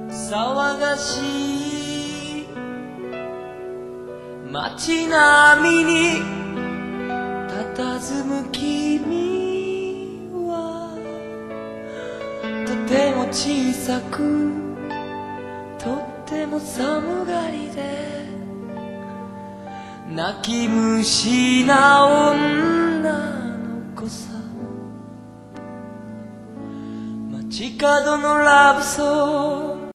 騒がしい街並みに佇む君はとても小さくとっても寒がりで泣き虫な女の子さ。街角のラブソング